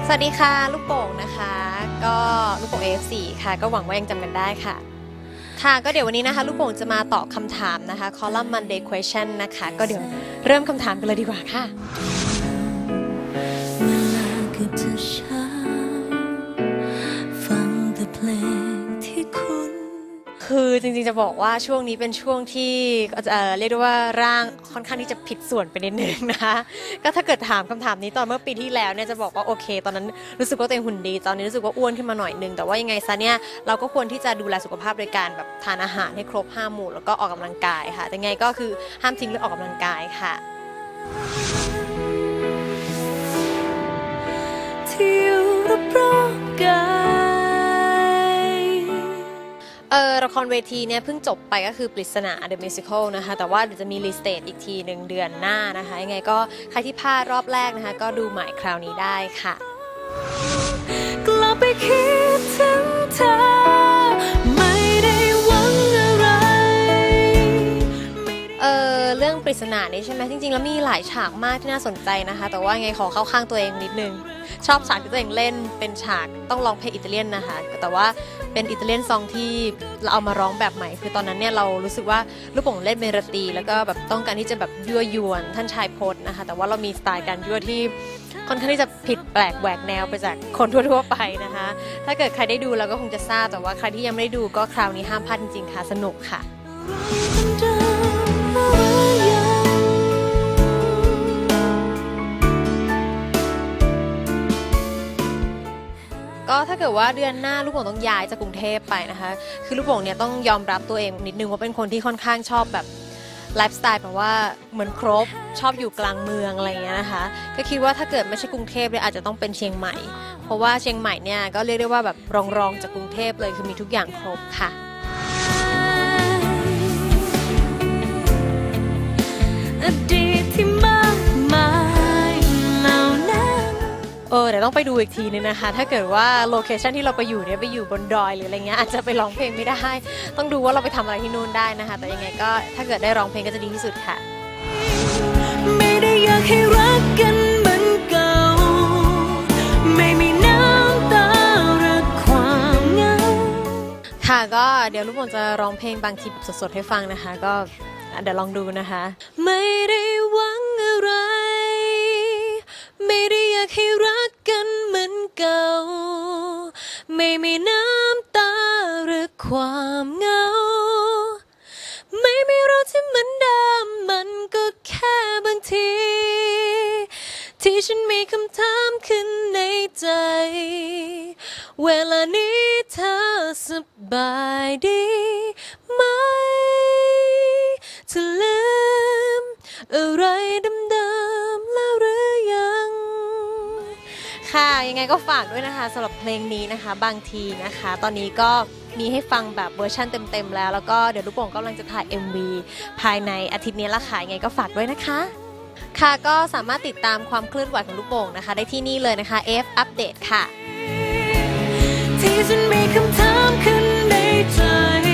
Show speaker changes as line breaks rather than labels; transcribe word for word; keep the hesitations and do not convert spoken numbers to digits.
สวัสดีค่ะลูกโป่งนะคะก็ลูกโป่ง เอ เอฟ ซี ค่ะก็หวังว่ายังจำกันได้ค่ะค่ะก็เดี๋ยววันนี้นะคะลูกโป่งจะมาตอบคำถามนะคะคอลัมน์ Monday Question นะคะก็เดี๋ยวเริ่มคำถามกันเลยดีกว่าค่ะคือจริงๆจะบอกว่าช่วงนี้เป็นช่วงที่เอ่อเรียกได้ว่าร่างค่อนข้างที่จะผิดส่วนไปนิดนึงนะคะก็ถ้าเกิดถามคำถามนี้ตอนเมื่อปีที่แล้วเนี่ยจะบอกว่าโอเคตอนนั้นรู้สึกว่าตัวเองหุ่นดีตอนนี้รู้สึกว่าอ้วนขึ้นมาหน่อยนึงแต่ว่ายังไงซะเนี่ยเราก็ควรที่จะดูแลสุขภาพโดยการแบบทานอาหารให้ครบห้าหมู่แล้วก็ออกกำลังกายค่ะแต่ไงก็คือห้ามทิ้งเรื่องออกกำลังกายค่ะที่อยู่รอบๆกายเออละครเวทีเนี่ยเพิ่งจบไปก็คือปริศนา The Musical นะคะแต่ว่าเดี๋ยวจะมีรีสเตทอีกทีหนึ่งเดือนหน้านะคะยังไงก็ใครที่พลาดรอบแรกนะคะก็ดูใหม่คราวนี้ได้ค่ะกลับไปคิดถึงเธอไม่ได้หวังอะไรเออเรื่องปริศนานี่ใช่ไหมจริงๆแล้วมีหลายฉากมากที่น่าสนใจนะคะแต่ว่าไงขอเข้าข้างตัวเองนิดนึงชอบฉากที่ตัวเองเล่นเป็นฉากต้องร้องเพลงอิตาเลียนนะคะแต่ว่าเป็นอิตาเลียนซองที่เราเอามาร้องแบบใหม่คือตอนนั้นเนี่ยเรารู้สึกว่าลูกโป่งเล่นเมโลดี้แล้วก็แบบต้องการที่จะแบบยั่วยวนท่านชายพจน์นะคะแต่ว่าเรามีสไตล์การยั่วที่ค่อนข้างที่จะผิดแปลกแหวกแนวไปจากคนทั่วๆไปนะคะถ้าเกิดใครได้ดูแล้วก็คงจะทราบแต่ว่าใครที่ยังไม่ได้ดูก็คราวนี้ห้ามพลาดจริงๆค่ะสนุกค่ะก็ถ้าเกิดว่าเดือนหน้าลูกโป่งต้องย้ายจากกรุงเทพไปนะคะคือลูกโป่งเนี่ยต้องยอมรับตัวเองนิดนึงว่าเป็นคนที่ค่อนข้างชอบแบบไลฟ์สไตล์แบบว่าเหมือนครบชอบอยู่กลางเมืองอะไรอย่างเงี้ยนะคะก็คิดว่าถ้าเกิดไม่ใช่กรุงเทพเลยอาจจะต้องเป็นเชียงใหม่เพราะว่าเชียงใหม่เนี่ยก็เรียกได้ว่าแบบรองๆจากกรุงเทพเลยคือมีทุกอย่างครบค่ะเออเดี๋ยวต้องไปดูอีกทีนึงนะคะถ้าเกิดว่าโลเคชันที่เราไปอยู่เนี่ยไปอยู่บนดอยหรืออะไรเงี้ยอาจจะไปร้องเพลงไม่ได้ต้องดูว่าเราไปทำอะไรที่นู่นได้นะคะแต่ยังไงก็ถ้าเกิดได้ร้องเพลงก็จะดีที่สุดค่ะไม่ได้อยากให้รักกันเหมือนเก่าไม่มีน้ำตาหรือความเหงาค่ะก็เดี๋ยวลูกโป่งจะร้องเพลงบางทีแบบสดๆให้ฟังนะคะก็เดี๋ยวลองดูนะคะไม่ได้หวังอะไรไม่ได้อยากให้รักกันเหมือนเก่าไม่มีน้ำตาหรือความเหงาไม่มีเราที่เหมือนเดิมมันก็แค่บางทีที่ฉันมีคำถามขึ้นในใจเวลานี้เธอสบายดีไหมเธอลืมอะไรเดิมๆแล้วหรือยังค่ะยังไงก็ฝากด้วยนะคะสำหรับเพลงนี้นะคะบางทีนะคะตอนนี้ก็มีให้ฟังแบบเวอร์ชันเต็มๆแล้วแล้วก็เดี๋ยวลูกโป่งกำลังจะถ่าย เอ็ม วี ภายในอาทิตย์นี้ละค่ะยังไงก็ฝากด้วยนะคะค่ะก็สามารถติดตามความเคลื่อนไหวของลูกโป่งนะคะได้ที่นี่เลยนะคะ เอฟ Update ค่ะที่ฉันมีคำถามขึ้นในใจ